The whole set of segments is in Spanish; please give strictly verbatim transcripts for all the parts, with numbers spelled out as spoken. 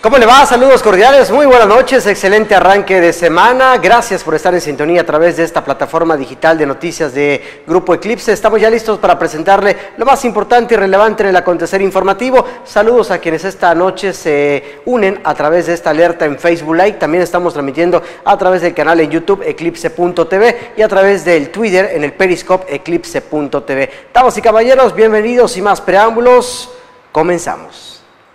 ¿Cómo le va? Saludos cordiales, muy buenas noches, excelente arranque de semana. Gracias por estar en sintonía a través de esta plataforma digital de noticias de Grupo Eclipse. Estamos ya listos para presentarle lo más importante y relevante en el acontecer informativo. Saludos a quienes esta noche se unen a través de esta alerta en Facebook Live. También estamos transmitiendo a través del canal en YouTube eclipse punto t v y a través del Twitter en el Periscope eclipse punto t v. Damas y caballeros, bienvenidos. Sin más preámbulos, comenzamos.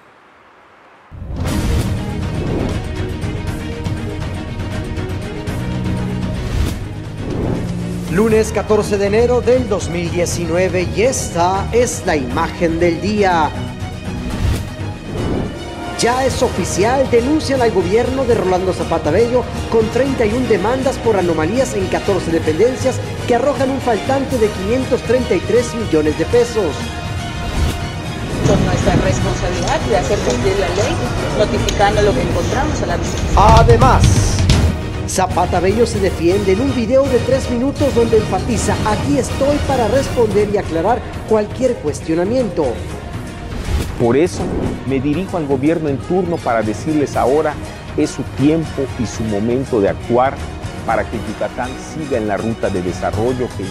Lunes catorce de enero del dos mil diecinueve y esta es la imagen del día. Ya es oficial, denuncian al gobierno de Rolando Zapata Bello con treinta y una demandas por anomalías en catorce dependencias que arrojan un faltante de quinientos treinta y tres millones de pesos. Con nuestra responsabilidad de hacer cumplir la ley, notificando lo que encontramos a la Fiscalía. Además, Zapata Bello se defiende en un video de tres minutos donde enfatiza: aquí estoy para responder y aclarar cualquier cuestionamiento. Por eso me dirijo al gobierno en turno para decirles ahora es su tiempo y su momento de actuar para que Yucatán siga en la ruta de desarrollo que...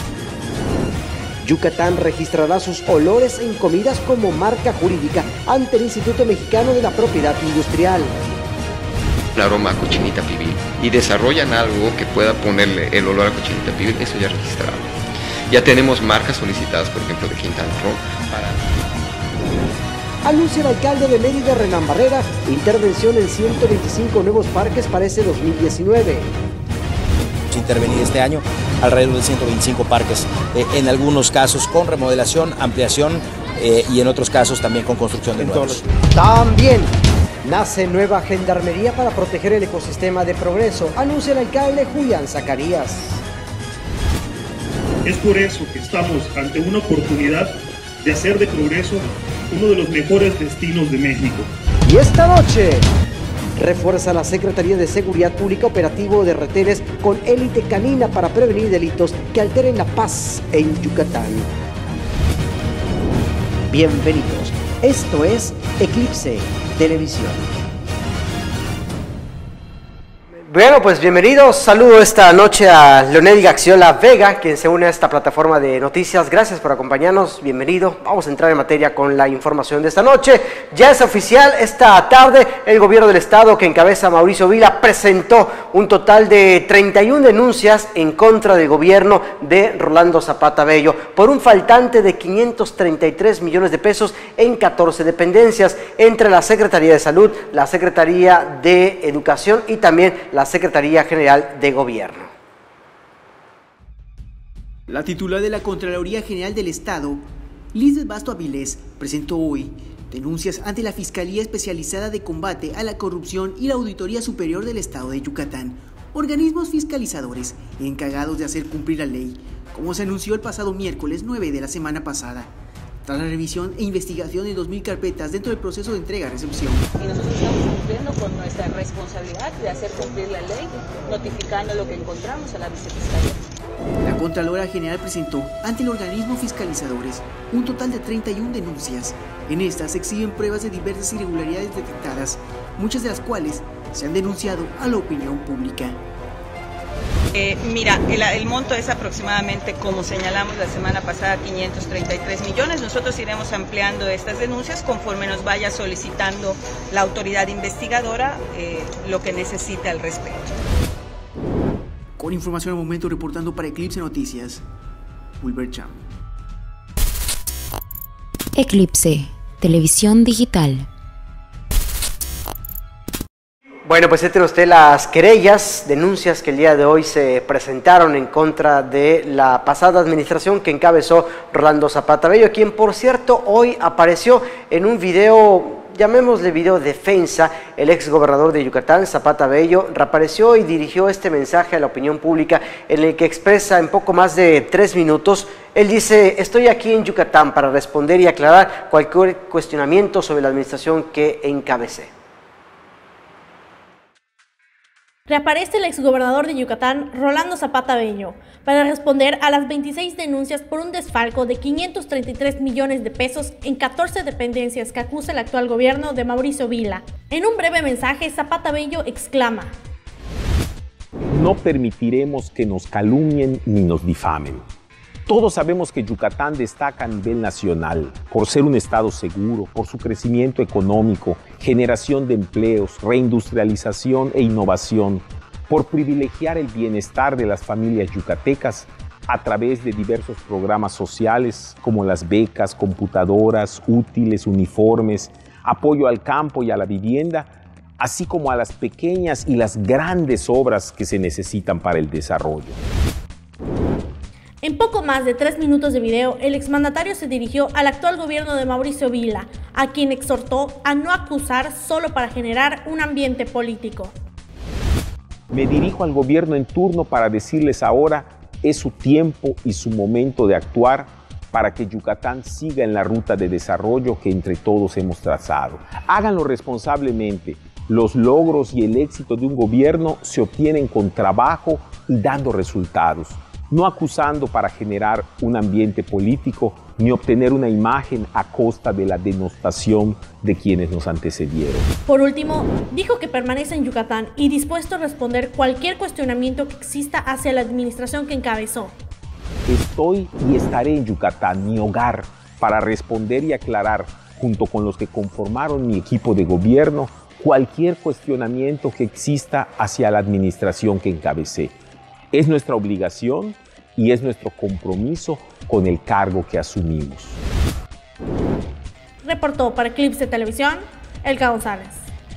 Yucatán registrará sus olores en comidas como marca jurídica ante el Instituto Mexicano de la Propiedad Industrial. El aroma a cochinita pibil y desarrollan algo que pueda ponerle el olor a cochinita pibil, eso ya registrado. Ya tenemos marcas solicitadas, por ejemplo, de Quintana Roo para... Anuncia el alcalde de Mérida, Renán Barrera, intervención en ciento veinticinco nuevos parques para ese dos mil diecinueve. Intervenir este año alrededor de ciento veinticinco parques, eh, en algunos casos con remodelación, ampliación eh, y en otros casos también con construcción de nuevos. También nace nueva gendarmería para proteger el ecosistema de Progreso, anuncia el alcalde Julián Zacarías. Es por eso que estamos ante una oportunidad de hacer de Progreso uno de los mejores destinos de México. Y esta noche refuerza la Secretaría de Seguridad Pública operativo de retenes con élite canina para prevenir delitos que alteren la paz en Yucatán. Bienvenidos, esto es Eclipse Televisión. Bueno, pues bienvenidos. Saludo esta noche a Leonel Gaxiola Vega, quien se une a esta plataforma de noticias. Gracias por acompañarnos. Bienvenido. Vamos a entrar en materia con la información de esta noche. Ya es oficial, esta tarde el gobierno del estado que encabeza Mauricio Vila presentó un total de treinta y una denuncias en contra del gobierno de Rolando Zapata Bello por un faltante de quinientos treinta y tres millones de pesos en catorce dependencias entre la Secretaría de Salud, la Secretaría de Educación y también la Secretaría General de Gobierno. La titular de la Contraloría General del Estado, Lizeth Basto Avilés, presentó hoy denuncias ante la Fiscalía Especializada de Combate a la Corrupción y la Auditoría Superior del Estado de Yucatán, organismos fiscalizadores encargados de hacer cumplir la ley, como se anunció el pasado miércoles nueve de la semana pasada, tras la revisión e investigación de dos mil carpetas dentro del proceso de entrega-recepción. Y nosotros estamos cumpliendo con nuestra responsabilidad de hacer cumplir la ley, notificando lo que encontramos a la Fiscalía. La Contralora General presentó ante el organismo fiscalizadores un total de treinta y una denuncias. En estas se exhiben pruebas de diversas irregularidades detectadas, muchas de las cuales se han denunciado a la opinión pública. Eh, mira, el, el monto es aproximadamente, como señalamos la semana pasada, quinientos treinta y tres millones. Nosotros iremos ampliando estas denuncias conforme nos vaya solicitando la autoridad investigadora eh, lo que necesite al respecto. Con información al momento, reportando para Eclipse Noticias, Wilber Cham. Eclipse, televisión digital. Bueno, pues entre usted las querellas, denuncias que el día de hoy se presentaron en contra de la pasada administración que encabezó Rolando Zapata Bello, quien por cierto hoy apareció en un video, llamémosle video defensa. El ex gobernador de Yucatán, Zapata Bello, reapareció y dirigió este mensaje a la opinión pública en el que expresa en poco más de tres minutos. Él dice: estoy aquí en Yucatán para responder y aclarar cualquier cuestionamiento sobre la administración que encabecé. Reaparece el exgobernador de Yucatán, Rolando Zapata Bello, para responder a las veintiséis denuncias por un desfalco de quinientos treinta y tres millones de pesos en catorce dependencias que acusa el actual gobierno de Mauricio Vila. En un breve mensaje, Zapata Bello exclama: no permitiremos que nos calumnien ni nos difamen. Todos sabemos que Yucatán destaca a nivel nacional por ser un estado seguro, por su crecimiento económico, generación de empleos, reindustrialización e innovación, por privilegiar el bienestar de las familias yucatecas a través de diversos programas sociales como las becas, computadoras, útiles, uniformes, apoyo al campo y a la vivienda, así como a las pequeñas y las grandes obras que se necesitan para el desarrollo. En poco más de tres minutos de video, el exmandatario se dirigió al actual gobierno de Mauricio Vila, a quien exhortó a no acusar solo para generar un ambiente político. Me dirijo al gobierno en turno para decirles ahora es su tiempo y su momento de actuar para que Yucatán siga en la ruta de desarrollo que entre todos hemos trazado. Háganlo responsablemente. Los logros y el éxito de un gobierno se obtienen con trabajo y dando resultados, no acusando para generar un ambiente político ni obtener una imagen a costa de la denostación de quienes nos antecedieron. Por último, dijo que permanece en Yucatán y dispuesto a responder cualquier cuestionamiento que exista hacia la administración que encabezó. Estoy y estaré en Yucatán, mi hogar, para responder y aclarar, junto con los que conformaron mi equipo de gobierno, cualquier cuestionamiento que exista hacia la administración que encabecé. Es nuestra obligación y es nuestro compromiso con el cargo que asumimos. Reportó para Eclipse Televisión, Elka González.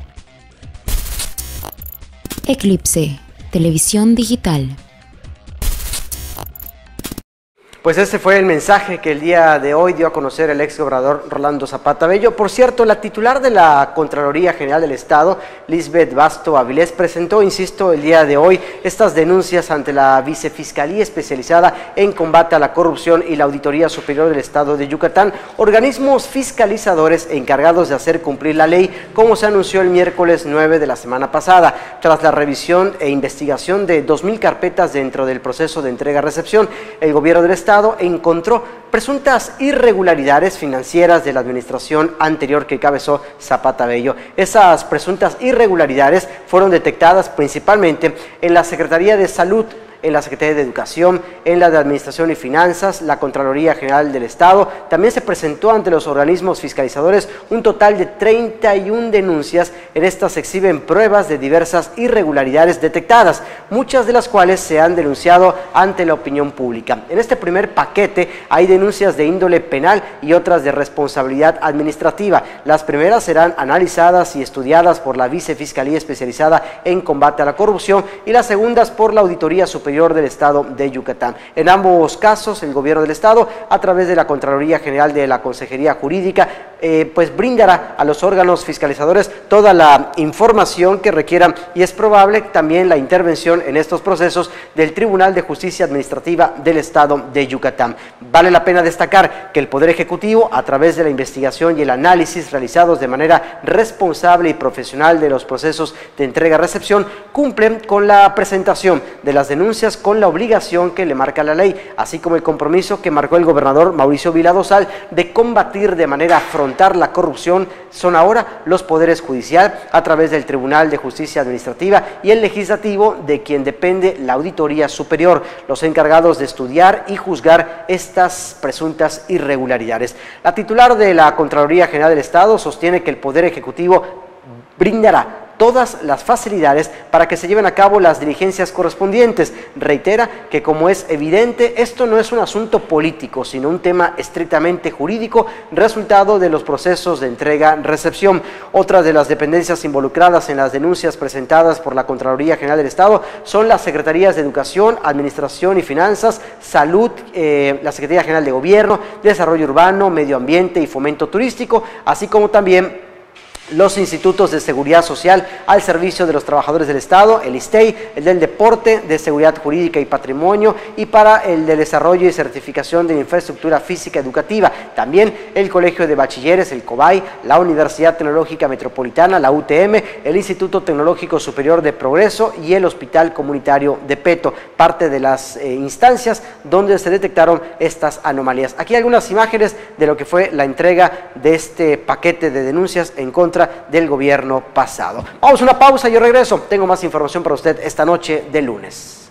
Eclipse Televisión Digital. Pues este fue el mensaje que el día de hoy dio a conocer el ex gobernador Rolando Zapata Bello. Por cierto, la titular de la Contraloría General del Estado, Lisbeth Basto Avilés, presentó, insisto, el día de hoy estas denuncias ante la Vicefiscalía Especializada en Combate a la Corrupción y la Auditoría Superior del Estado de Yucatán, organismos fiscalizadores encargados de hacer cumplir la ley, como se anunció el miércoles nueve de la semana pasada, tras la revisión e investigación de dos mil carpetas dentro del proceso de entrega-recepción. El gobierno del Estado encontró presuntas irregularidades financieras de la administración anterior que encabezó Zapata Bello. Esas presuntas irregularidades fueron detectadas principalmente en la Secretaría de Salud, en la Secretaría de Educación, en la de Administración y Finanzas, la Contraloría General del Estado. También se presentó ante los organismos fiscalizadores un total de treinta y una denuncias. En estas se exhiben pruebas de diversas irregularidades detectadas, muchas de las cuales se han denunciado ante la opinión pública. En este primer paquete hay denuncias de índole penal y otras de responsabilidad administrativa. Las primeras serán analizadas y estudiadas por la Vicefiscalía Especializada en Combate a la Corrupción y las segundas por la Auditoría Superior del Estado de Yucatán. En ambos casos, el gobierno del Estado, a través de la Contraloría General de la Consejería Jurídica, eh, pues brindará a los órganos fiscalizadores toda la información que requieran, y es probable también la intervención en estos procesos del Tribunal de Justicia Administrativa del Estado de Yucatán. Vale la pena destacar que el Poder Ejecutivo, a través de la investigación y el análisis realizados de manera responsable y profesional de los procesos de entrega-recepción, cumplen con la presentación de las denuncias con la obligación que le marca la ley, así como el compromiso que marcó el gobernador Mauricio Vila Dosal de combatir de manera frontal la corrupción. Son ahora los poderes judicial, a través del Tribunal de Justicia Administrativa, y el legislativo, de quien depende la Auditoría Superior, los encargados de estudiar y juzgar estas presuntas irregularidades. La titular de la Contraloría General del Estado sostiene que el Poder Ejecutivo brindará todas las facilidades para que se lleven a cabo las diligencias correspondientes. Reitera que, como es evidente, esto no es un asunto político, sino un tema estrictamente jurídico, resultado de los procesos de entrega-recepción. Otras de las dependencias involucradas en las denuncias presentadas por la Contraloría General del Estado son las Secretarías de Educación, Administración y Finanzas, Salud, eh, la Secretaría General de Gobierno, Desarrollo Urbano, Medio Ambiente y Fomento Turístico, así como también los institutos de seguridad social al servicio de los trabajadores del Estado, el ISTEI, el del deporte, de seguridad jurídica y patrimonio, y para el de desarrollo y certificación de infraestructura física educativa. También el Colegio de Bachilleres, el COBAI, la Universidad Tecnológica Metropolitana, la U T M, el Instituto Tecnológico Superior de Progreso y el Hospital Comunitario de Peto, parte de las eh, instancias donde se detectaron estas anomalías. Aquí algunas imágenes de lo que fue la entrega de este paquete de denuncias en contra del gobierno pasado. Vamos a una pausa y yo regreso. Tengo más información para usted esta noche de lunes.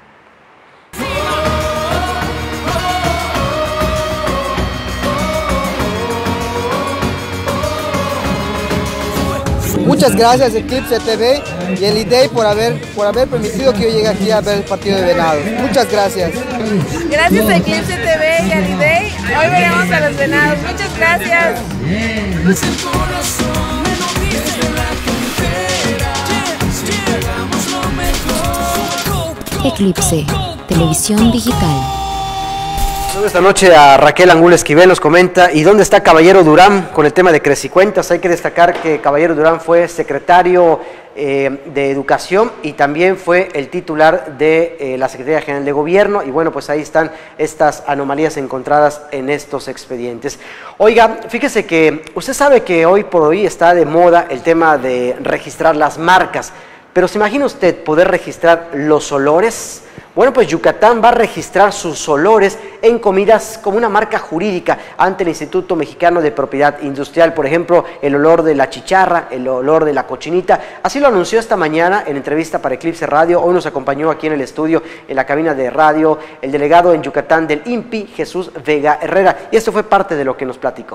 Muchas gracias Eclipse T V y el I D E I por haber, por haber permitido que yo llegue aquí a ver el partido de Venados. Muchas gracias. Gracias a Eclipse T V y al I D E I. Hoy veremos a los Venados. Muchas gracias. Eclipse, televisión digital. Esta noche a Raquel Angulo Esquivel nos comenta, ¿y dónde está Caballero Durán con el tema de Crecicuentas? Hay que destacar que Caballero Durán fue secretario eh, de Educación y también fue el titular de eh, la Secretaría General de Gobierno, y bueno, pues ahí están estas anomalías encontradas en estos expedientes. Oiga, fíjese que usted sabe que hoy por hoy está de moda el tema de registrar las marcas, pero ¿se imagina usted poder registrar los olores? Bueno, pues Yucatán va a registrar sus olores en comidas como una marca jurídica ante el Instituto Mexicano de Propiedad Industrial. Por ejemplo, el olor de la chicharra, el olor de la cochinita. Así lo anunció esta mañana en entrevista para Eclipse Radio. Hoy nos acompañó aquí en el estudio, en la cabina de radio, el delegado en Yucatán del I N P I, Jesús Vega Herrera. Y esto fue parte de lo que nos platicó.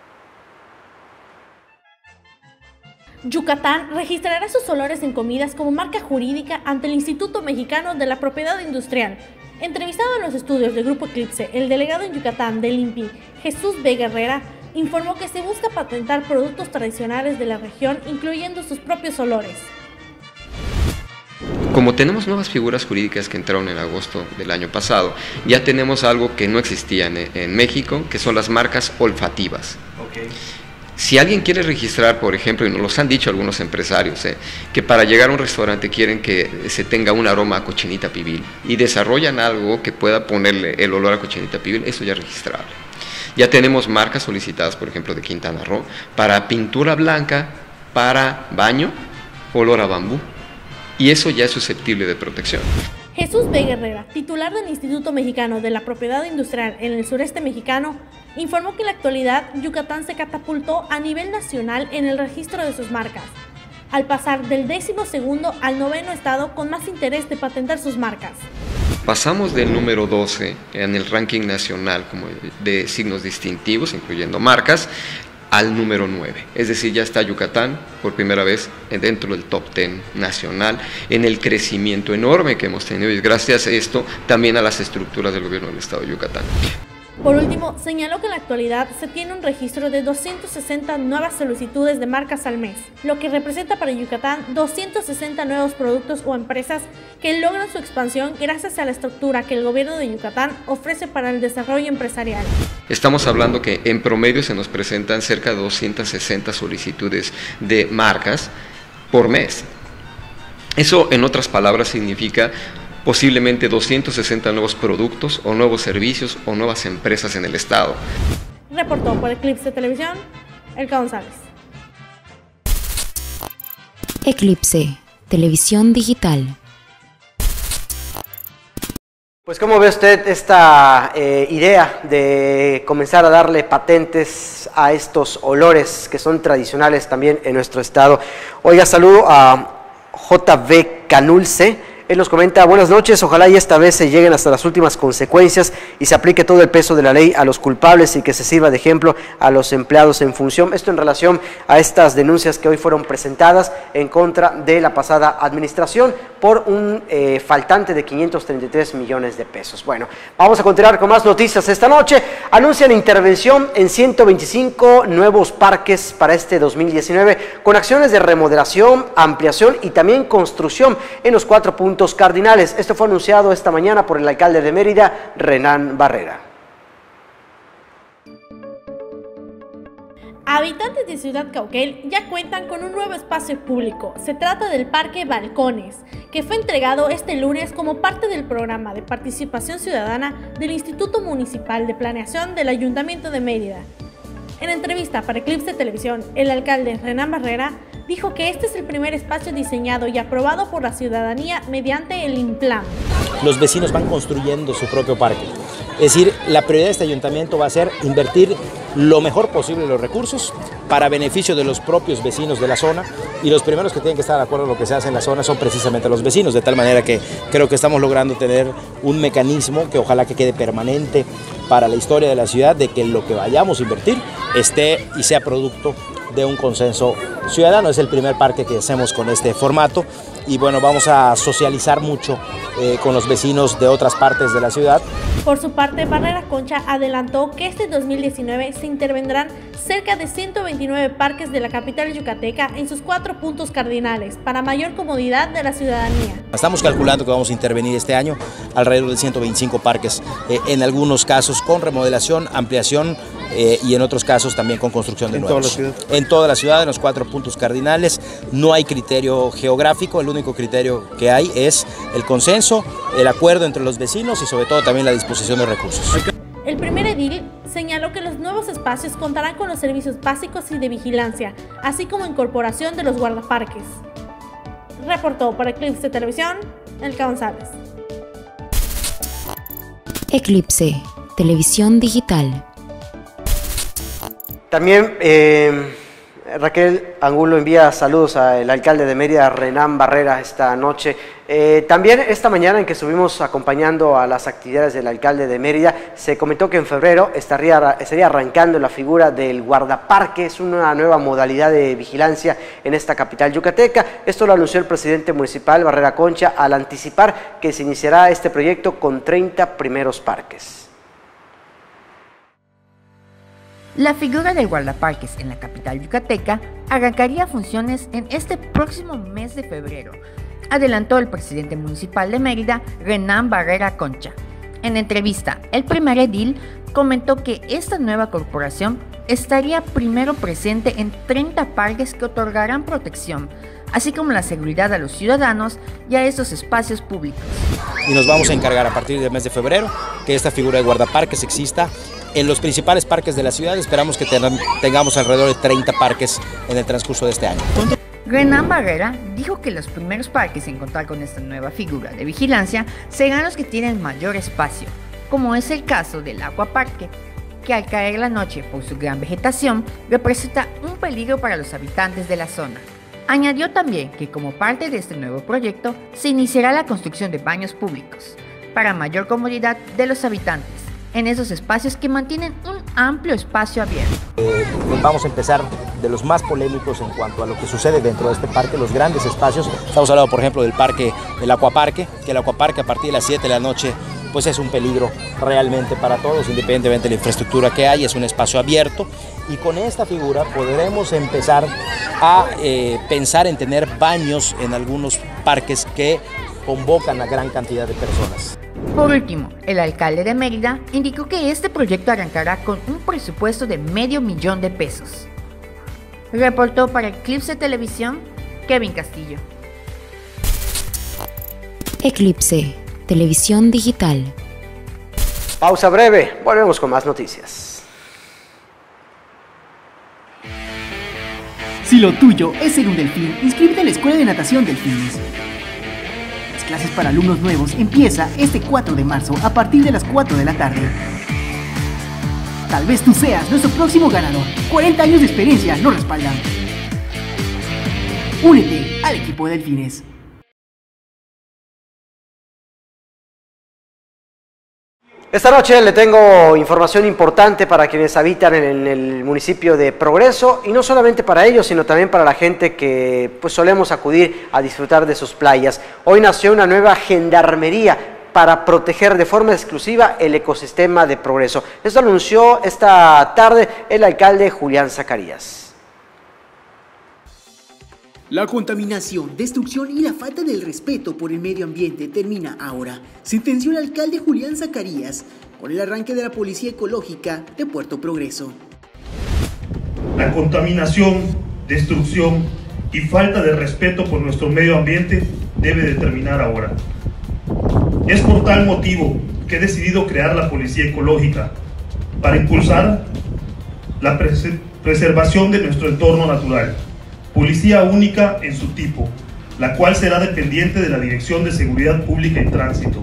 Yucatán registrará sus olores en comidas como marca jurídica ante el Instituto Mexicano de la Propiedad Industrial. Entrevistado en los estudios del Grupo Eclipse, el delegado en Yucatán del I N P I, Jesús Vega Herrera, informó que se busca patentar productos tradicionales de la región, incluyendo sus propios olores. Como tenemos nuevas figuras jurídicas que entraron en agosto del año pasado, ya tenemos algo que no existía en, en México, que son las marcas olfativas. Okay. Si alguien quiere registrar, por ejemplo, y nos los han dicho algunos empresarios, eh, que para llegar a un restaurante quieren que se tenga un aroma a cochinita pibil y desarrollan algo que pueda ponerle el olor a cochinita pibil, eso ya es registrable. Ya tenemos marcas solicitadas, por ejemplo, de Quintana Roo, para pintura blanca, para baño, olor a bambú, y eso ya es susceptible de protección. Jesús Vega Herrera, titular del Instituto Mexicano de la Propiedad Industrial en el sureste mexicano, informó que en la actualidad Yucatán se catapultó a nivel nacional en el registro de sus marcas, al pasar del décimo segundo al noveno estado con más interés de patentar sus marcas. Pasamos del número doce en el ranking nacional como de signos distintivos, incluyendo marcas, al número nueve, es decir, ya está Yucatán por primera vez dentro del top diez nacional, en el crecimiento enorme que hemos tenido, y gracias a esto también a las estructuras del gobierno del estado de Yucatán. Por último, señaló que en la actualidad se tiene un registro de doscientas sesenta nuevas solicitudes de marcas al mes, lo que representa para Yucatán doscientos sesenta nuevos productos o empresas que logran su expansión gracias a la estructura que el gobierno de Yucatán ofrece para el desarrollo empresarial. Estamos hablando que en promedio se nos presentan cerca de doscientas sesenta solicitudes de marcas por mes. Eso, en otras palabras, significa posiblemente doscientos sesenta nuevos productos o nuevos servicios o nuevas empresas en el estado. Reportó por Eclipse Televisión, Elka González. Eclipse, televisión digital. Pues ¿cómo ve usted esta eh, idea de comenzar a darle patentes a estos olores que son tradicionales también en nuestro estado? Oiga, saludo a J V Canulce. Él nos comenta, buenas noches, ojalá y esta vez se lleguen hasta las últimas consecuencias y se aplique todo el peso de la ley a los culpables y que se sirva de ejemplo a los empleados en función. Esto en relación a estas denuncias que hoy fueron presentadas en contra de la pasada administración por un eh, faltante de quinientos treinta y tres millones de pesos. Bueno, vamos a continuar con más noticias esta noche. Anuncian intervención en ciento veinticinco nuevos parques para este dos mil diecinueve con acciones de remodelación, ampliación y también construcción en los cuatro puntos cardinales. Esto fue anunciado esta mañana por el alcalde de Mérida, Renán Barrera. Habitantes de Ciudad Cauquel ya cuentan con un nuevo espacio público. Se trata del Parque Balcones, que fue entregado este lunes como parte del programa de participación ciudadana del Instituto Municipal de Planeación del Ayuntamiento de Mérida. En entrevista para Eclipse Televisión, el alcalde Renán Barrera dijo que este es el primer espacio diseñado y aprobado por la ciudadanía mediante el INPLAN. Los vecinos van construyendo su propio parque. Es decir, la prioridad de este ayuntamiento va a ser invertir lo mejor posible los recursos para beneficio de los propios vecinos de la zona, y los primeros que tienen que estar de acuerdo en lo que se hace en la zona son precisamente los vecinos, de tal manera que creo que estamos logrando tener un mecanismo que ojalá que quede permanente para la historia de la ciudad, de que lo que vayamos a invertir esté y sea producto de un consenso ciudadano. Es el primer parque que hacemos con este formato y bueno, vamos a socializar mucho eh, con los vecinos de otras partes de la ciudad. Por su parte, Barrera Concha adelantó que este dos mil diecinueve se intervendrán cerca de ciento veintinueve parques de la capital yucateca en sus cuatro puntos cardinales para mayor comodidad de la ciudadanía. Estamos calculando que vamos a intervenir este año alrededor de ciento veinticinco parques, eh, en algunos casos con remodelación, ampliación eh, y en otros casos también con construcción de nuevos. ¿En toda la ciudad? En toda la ciudad, en los cuatro puntos cardinales. No hay criterio geográfico, el único criterio que hay es el consenso, el acuerdo entre los vecinos y sobre todo también la disposición de recursos. El primer edil señaló que los nuevos espacios contarán con los servicios básicos y de vigilancia, así como incorporación de los guardaparques. Reportó para Eclipse Televisión, Elka González. Eclipse, televisión digital. También eh, Raquel Angulo envía saludos al alcalde de Mérida, Renán Barrera, esta noche. Eh, también esta mañana en que estuvimos acompañando a las actividades del alcalde de Mérida, se comentó que en febrero estaría, estaría arrancando la figura del guardaparque. Es una nueva modalidad de vigilancia en esta capital yucateca. Esto lo anunció el presidente municipal, Barrera Concha, al anticipar que se iniciará este proyecto con treinta primeros parques. La figura del guardaparques en la capital yucateca arrancaría funciones en este próximo mes de febrero, adelantó el presidente municipal de Mérida, Renán Barrera Concha. En entrevista, el primer edil comentó que esta nueva corporación estaría primero presente en treinta parques que otorgarán protección, así como la seguridad a los ciudadanos y a esos espacios públicos. Y nos vamos a encargar a partir del mes de febrero que esta figura de guardaparques exista en los principales parques de la ciudad. Esperamos que tengamos alrededor de treinta parques en el transcurso de este año. Renán Barrera dijo que los primeros parques en contar con esta nueva figura de vigilancia serán los que tienen mayor espacio, como es el caso del Acuaparque, que al caer la noche por su gran vegetación representa un peligro para los habitantes de la zona. Añadió también que como parte de este nuevo proyecto se iniciará la construcción de baños públicos para mayor comodidad de los habitantes en esos espacios que mantienen un amplio espacio abierto. Eh, vamos a empezar de los más polémicos en cuanto a lo que sucede dentro de este parque, los grandes espacios. Estamos hablando, por ejemplo, del parque, del Acuaparque, que el Acuaparque a partir de las siete de la noche pues es un peligro realmente para todos, independientemente de la infraestructura que hay, es un espacio abierto, y con esta figura podremos empezar a eh, pensar en tener baños en algunos parques que convocan a gran cantidad de personas. Por último, el alcalde de Mérida indicó que este proyecto arrancará con un presupuesto de medio millón de pesos. Reportó para Eclipse Televisión, Kevin Castillo. Eclipse, televisión digital. Pausa breve, volvemos con más noticias. Si lo tuyo es ser un delfín, inscríbete a la Escuela de Natación Delfines. Las clases para alumnos nuevos empieza este cuatro de marzo a partir de las cuatro de la tarde. Tal vez tú seas nuestro próximo ganador. cuarenta años de experiencia nos respaldan. Únete al equipo de Delfines. Esta noche le tengo información importante para quienes habitan en el municipio de Progreso, y no solamente para ellos, sino también para la gente que pues solemos acudir a disfrutar de sus playas. Hoy nació una nueva gendarmería para proteger de forma exclusiva el ecosistema de Progreso. Esto anunció esta tarde el alcalde Julián Zacarías. La contaminación, destrucción y la falta del respeto por el medio ambiente termina ahora, sentenció el alcalde Julián Zacarías con el arranque de la Policía Ecológica de Puerto Progreso. La contaminación, destrucción y falta de respeto por nuestro medio ambiente debe de terminar ahora. Es por tal motivo que he decidido crear la Policía Ecológica para impulsar la pres- preservación de nuestro entorno natural. Policía única en su tipo, la cual será dependiente de la Dirección de Seguridad Pública y Tránsito.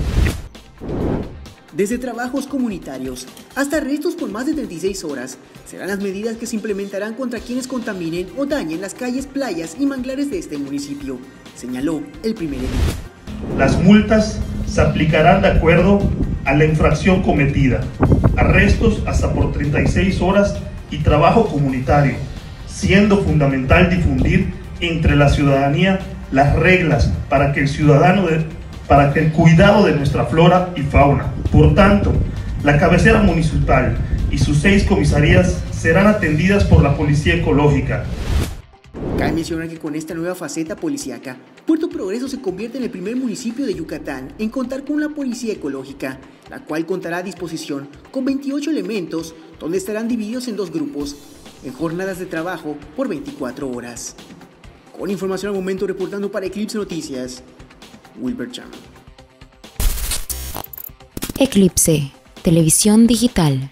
Desde trabajos comunitarios hasta arrestos por más de treinta y seis horas, serán las medidas que se implementarán contra quienes contaminen o dañen las calles, playas y manglares de este municipio, señaló el primer edil. Las multas se aplicarán de acuerdo a la infracción cometida, arrestos hasta por treinta y seis horas y trabajo comunitario, siendo fundamental difundir entre la ciudadanía las reglas para que el ciudadano de, para que el cuidado de nuestra flora y fauna. Por tanto, la cabecera municipal y sus seis comisarías serán atendidas por la Policía Ecológica. Cabe mencionar que con esta nueva faceta policíaca, Puerto Progreso se convierte en el primer municipio de Yucatán en contar con una policía ecológica, la cual contará a disposición con veintiocho elementos, donde estarán divididos en dos grupos, en jornadas de trabajo por veinticuatro horas. Con información al momento, reportando para Eclipse Noticias, Wilber Cham. Eclipse, televisión digital.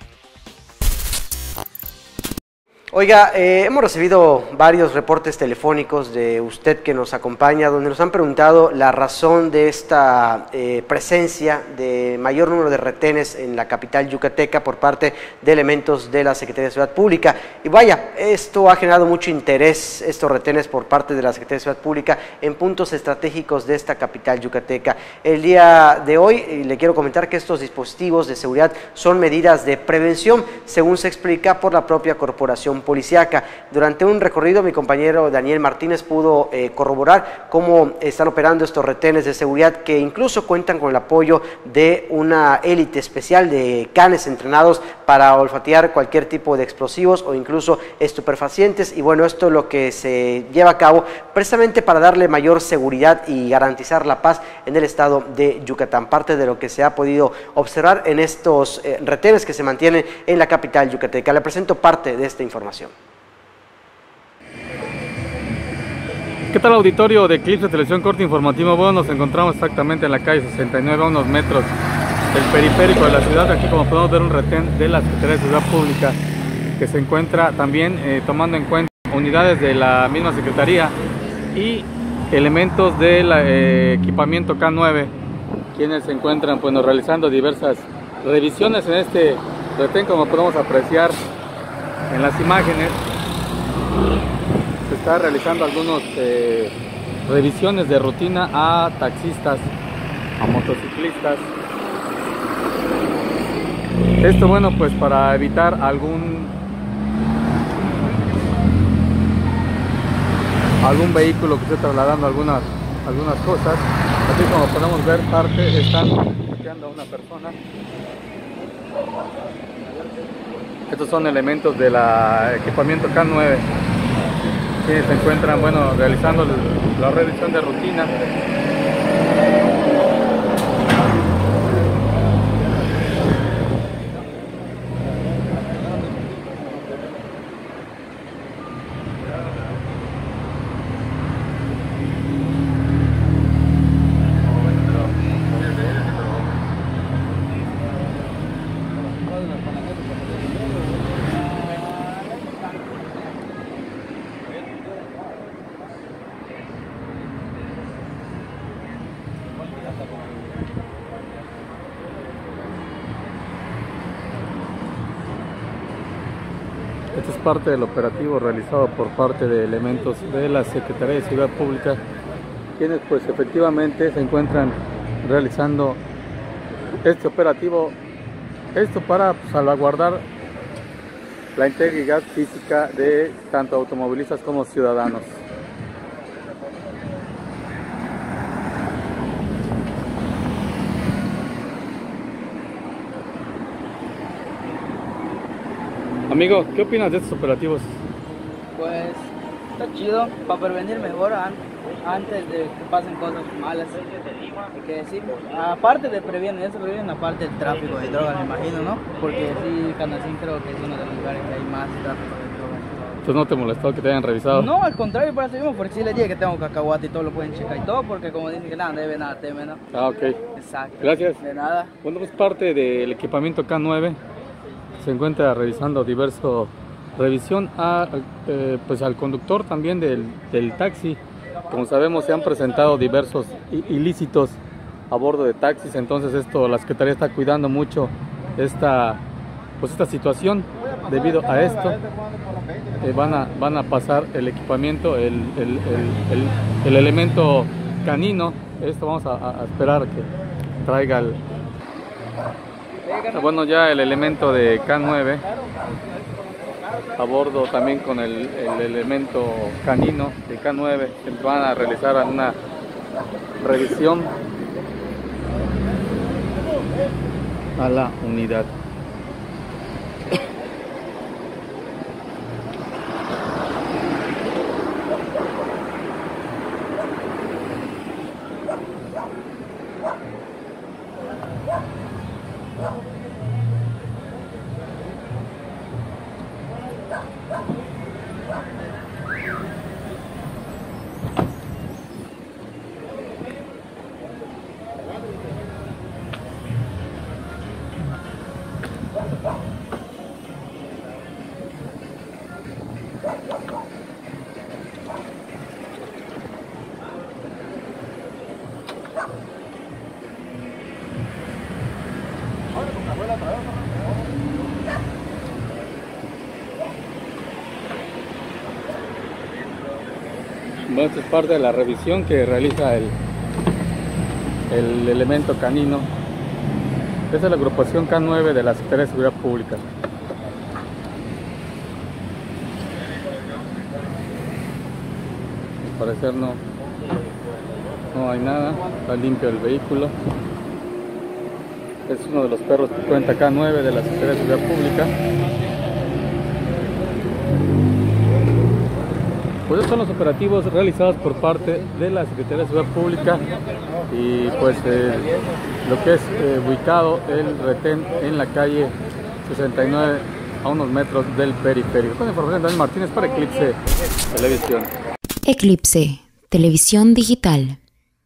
Oiga, eh, hemos recibido varios reportes telefónicos de usted que nos acompaña, donde nos han preguntado la razón de esta eh, presencia de mayor número de retenes en la capital yucateca por parte de elementos de la Secretaría de Seguridad Pública. Y vaya, esto ha generado mucho interés, estos retenes por parte de la Secretaría de Seguridad Pública en puntos estratégicos de esta capital yucateca. El día de hoy eh, le quiero comentar que estos dispositivos de seguridad son medidas de prevención, según se explica por la propia corporación policiaca. Durante un recorrido, mi compañero Daniel Martínez pudo eh, corroborar cómo están operando estos retenes de seguridad, que incluso cuentan con el apoyo de una élite especial de canes entrenados para olfatear cualquier tipo de explosivos o incluso estupefacientes. Y bueno, esto es lo que se lleva a cabo precisamente para darle mayor seguridad y garantizar la paz en el estado de Yucatán, parte de lo que se ha podido observar en estos eh, retenes que se mantienen en la capital yucateca. Le presento parte de esta información. ¿Qué tal, auditorio de Eclipse Televisión Corte Informativo? Bueno, nos encontramos exactamente en la calle sesenta y nueve, a unos metros del periférico de la ciudad. Aquí, como podemos ver, un retén de la Secretaría de Seguridad Pública que se encuentra también eh, tomando en cuenta unidades de la misma Secretaría y elementos del eh, equipamiento K nueve, quienes se encuentran bueno, realizando diversas revisiones en este retén, como podemos apreciar en las imágenes. Se está realizando algunas eh, revisiones de rutina a taxistas, a motociclistas. Esto, bueno, pues para evitar algún algún vehículo que esté trasladando algunas algunas cosas. Así como podemos ver, parte están bloqueando a una persona. Estos son elementos del equipamiento K nueve, quienes se encuentran bueno, realizando la revisión de rutina. Este es parte del operativo realizado por parte de elementos de la Secretaría de Seguridad Pública, quienes pues efectivamente se encuentran realizando este operativo, esto para salvaguardar la integridad física de tanto automovilistas como ciudadanos. Amigo, ¿qué opinas de estos operativos? Pues está chido para prevenir mejor an antes de que pasen cosas malas. Hay que decir, aparte de prevenir, eso previene aparte del tráfico de drogas, me imagino, ¿no? Porque sí, Canacín creo que es uno de los lugares que hay más tráfico de drogas. Entonces no te molestó que te hayan revisado. No, al contrario, por eso mismo, porque sí les dije que tengo cacahuate y todo lo pueden checar y todo, porque como dicen que nada debe, nada teme, ¿no? Ah, ok. Exacto. Gracias. De nada. Bueno, pues parte del equipamiento K nueve se encuentra realizando diverso revisión a, eh, pues al conductor también del, del taxi. Como sabemos, se han presentado diversos ilícitos a bordo de taxis, entonces esto, la Secretaría está cuidando mucho esta, pues esta situación. Debido a esto, eh, van, a, van a pasar el equipamiento, el, el, el, el, el elemento canino. Esto vamos a, a esperar que traiga el... Bueno, ya el elemento de K nueve a bordo también con el, el elemento canino de K nueve, que van a realizar una revisión a la unidad. Bueno, esta es parte de la revisión que realiza el, el elemento canino. Esta es la agrupación K nueve de la Secretaría de Seguridad Pública. Al parecer no, no hay nada, está limpio el vehículo. Es uno de los perros que cuenta K nueve de la Secretaría de Seguridad Pública. Pues estos son los operativos realizados por parte de la Secretaría de Seguridad Pública y pues eh, lo que es eh, ubicado el retén en la calle sesenta y nueve a unos metros del periférico. Con información de Daniel Martínez para Eclipse Televisión. Eclipse Televisión Digital.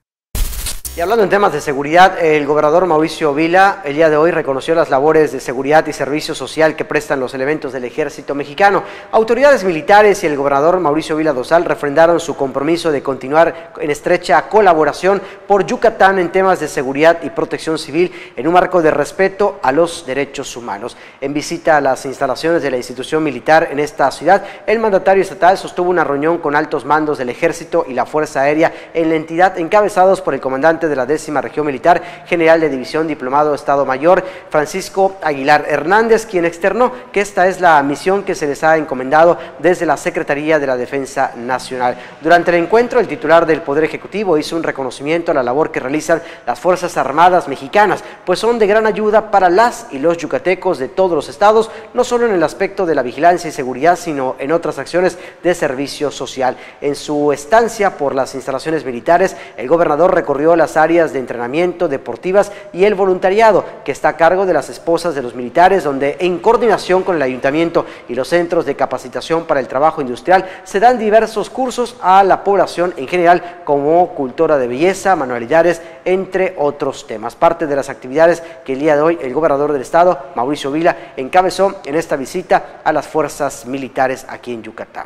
Y hablando en temas de seguridad, el gobernador Mauricio Vila el día de hoy reconoció las labores de seguridad y servicio social que prestan los elementos del ejército mexicano. Autoridades militares y el gobernador Mauricio Vila Dosal refrendaron su compromiso de continuar en estrecha colaboración por Yucatán en temas de seguridad y protección civil en un marco de respeto a los derechos humanos. En visita a las instalaciones de la institución militar en esta ciudad, el mandatario estatal sostuvo una reunión con altos mandos del ejército y la Fuerza Aérea en la entidad, encabezados por el comandante de la décima región militar, general de división diplomado Estado Mayor, Francisco Aguilar Hernández, quien externó que esta es la misión que se les ha encomendado desde la Secretaría de la Defensa Nacional. Durante el encuentro, el titular del Poder Ejecutivo hizo un reconocimiento a la labor que realizan las Fuerzas Armadas mexicanas, pues son de gran ayuda para las y los yucatecos de todos los estados, no solo en el aspecto de la vigilancia y seguridad, sino en otras acciones de servicio social. En su estancia por las instalaciones militares, el gobernador recorrió las áreas de entrenamiento, deportivas y el voluntariado que está a cargo de las esposas de los militares, donde en coordinación con el ayuntamiento y los centros de capacitación para el trabajo industrial se dan diversos cursos a la población en general, como cultura de belleza, manualidades, entre otros temas. Parte de las actividades que el día de hoy el gobernador del estado, Mauricio Vila, encabezó en esta visita a las fuerzas militares aquí en Yucatán.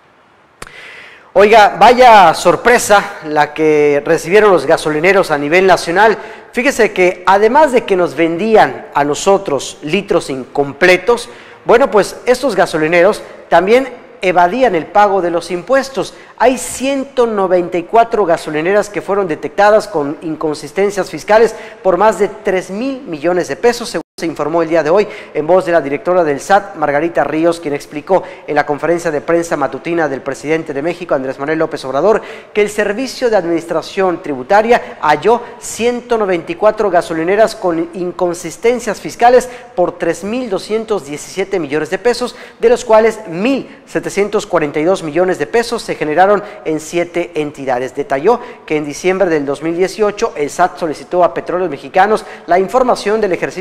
Oiga, vaya sorpresa la que recibieron los gasolineros a nivel nacional. Fíjese que además de que nos vendían a nosotros litros incompletos, bueno, pues estos gasolineros también evadían el pago de los impuestos. Hay ciento noventa y cuatro gasolineras que fueron detectadas con inconsistencias fiscales por más de tres mil millones de pesos, según se informó el día de hoy en voz de la directora del S A T, Margarita Ríos, quien explicó en la conferencia de prensa matutina del presidente de México, Andrés Manuel López Obrador, que el Servicio de Administración Tributaria halló ciento noventa y cuatro gasolineras con inconsistencias fiscales por tres mil doscientos diecisiete millones de pesos, de los cuales mil setecientos cuarenta y dos millones de pesos se generaron en siete entidades. Detalló que en diciembre del dos mil dieciocho el S A T solicitó a Petróleos Mexicanos la información del ejercicio fiscal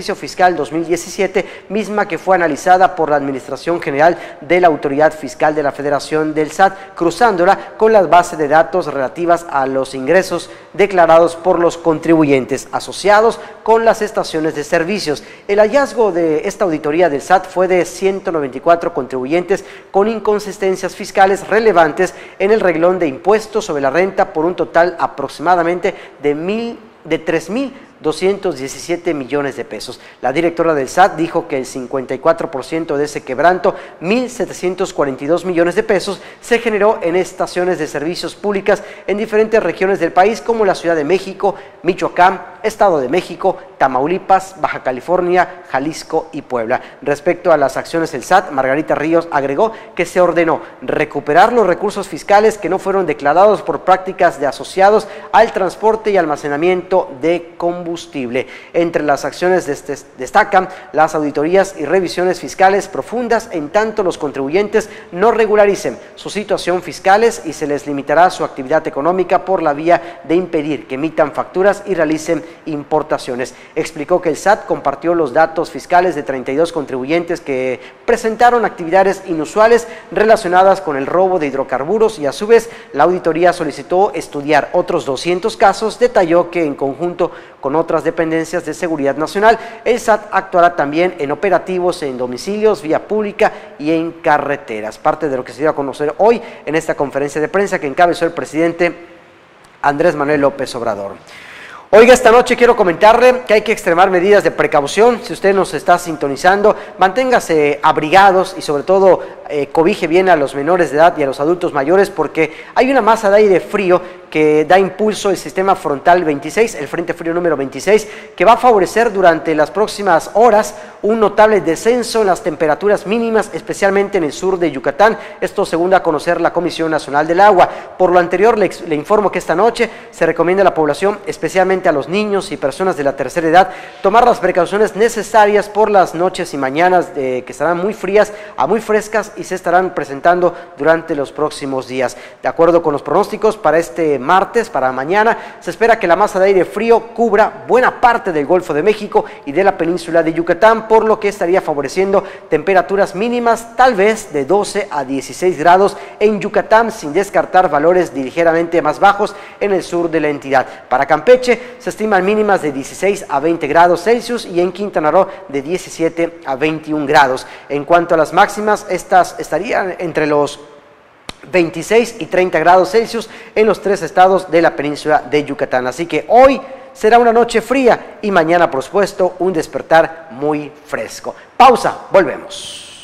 Fiscal dos mil diecisiete, misma que fue analizada por la Administración General de la Autoridad Fiscal de la Federación del S A T, cruzándola con las bases de datos relativas a los ingresos declarados por los contribuyentes asociados con las estaciones de servicios. El hallazgo de esta auditoría del S A T fue de ciento noventa y cuatro contribuyentes con inconsistencias fiscales relevantes en el renglón de impuestos sobre la renta por un total aproximadamente de, mil, de tres mil doscientos diecisiete millones de pesos. La directora del S A T dijo que el cincuenta y cuatro por ciento de ese quebranto, mil setecientos cuarenta y dos millones de pesos, se generó en estaciones de servicios públicas en diferentes regiones del país como la Ciudad de México, Michoacán, Estado de México, Tamaulipas, Baja California, Jalisco y Puebla. Respecto a las acciones del S A T, Margarita Ríos agregó que se ordenó recuperar los recursos fiscales que no fueron declarados por prácticas de asociados al transporte y almacenamiento de combustible. Entre las acciones destacan las auditorías y revisiones fiscales profundas, en tanto los contribuyentes no regularicen su situación fiscales y se les limitará su actividad económica por la vía de impedir que emitan facturas y realicen importaciones. Explicó que el S A T compartió los datos fiscales de treinta y dos contribuyentes que presentaron actividades inusuales relacionadas con el robo de hidrocarburos y a su vez la auditoría solicitó estudiar otros doscientos casos. Detalló que en conjunto con otras dependencias de seguridad nacional, el S A T actuará también en operativos en domicilios, vía pública y en carreteras. Parte de lo que se dio a conocer hoy en esta conferencia de prensa que encabezó el presidente Andrés Manuel López Obrador. Oiga, esta noche quiero comentarle que hay que extremar medidas de precaución. Si usted nos está sintonizando, manténgase abrigados y sobre todo eh, cobije bien a los menores de edad y a los adultos mayores, porque hay una masa de aire frío que da impulso al sistema frontal veintiséis, el frente frío número veintiséis, que va a favorecer durante las próximas horas un notable descenso en las temperaturas mínimas, especialmente en el sur de Yucatán. Esto según da a conocer la Comisión Nacional del Agua. Por lo anterior, le, le informo que esta noche se recomienda a la población, especialmente a los niños y personas de la tercera edad, tomar las precauciones necesarias por las noches y mañanas de, que estarán muy frías a muy frescas y se estarán presentando durante los próximos días. De acuerdo con los pronósticos, para este martes, para mañana, se espera que la masa de aire frío cubra buena parte del Golfo de México y de la península de Yucatán, por lo que estaría favoreciendo temperaturas mínimas tal vez de doce a dieciséis grados en Yucatán, sin descartar valores ligeramente más bajos en el sur de la entidad. Para Campeche se estiman mínimas de dieciséis a veinte grados Celsius y en Quintana Roo de diecisiete a veintiún grados. En cuanto a las máximas, estas estarían entre los veintiséis y treinta grados Celsius en los tres estados de la península de Yucatán. Así que hoy será una noche fría y mañana, por supuesto, un despertar muy fresco. Pausa, volvemos.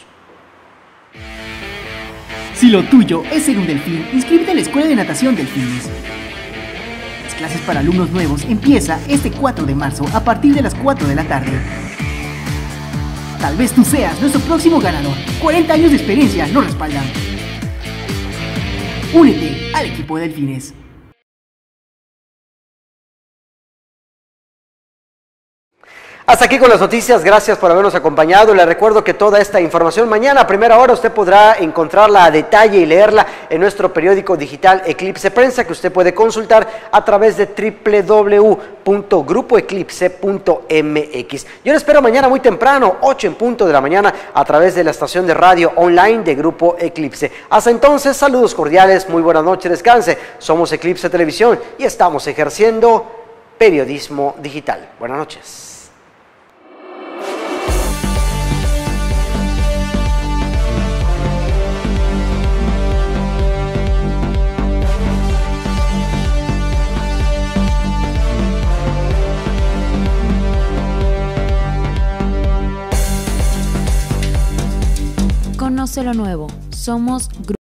Si lo tuyo es ser un delfín, inscríbete en la Escuela de Natación Delfines. Las clases para alumnos nuevos empieza este cuatro de marzo a partir de las cuatro de la tarde. Tal vez tú seas nuestro próximo ganador. cuarenta años de experiencia nos respaldan. Únete al equipo de delfines. Hasta aquí con las noticias, gracias por habernos acompañado. Les recuerdo que toda esta información mañana a primera hora usted podrá encontrarla a detalle y leerla en nuestro periódico digital Eclipse Prensa, que usted puede consultar a través de doble u doble u doble u punto grupo eclipse punto m x. Yo les espero mañana muy temprano, ocho en punto de la mañana, a través de la estación de radio online de Grupo Eclipse. Hasta entonces, saludos cordiales, muy buenas noches, descanse. Somos Eclipse Televisión y estamos ejerciendo periodismo digital. Buenas noches. Conoce lo nuevo. Somos Grupo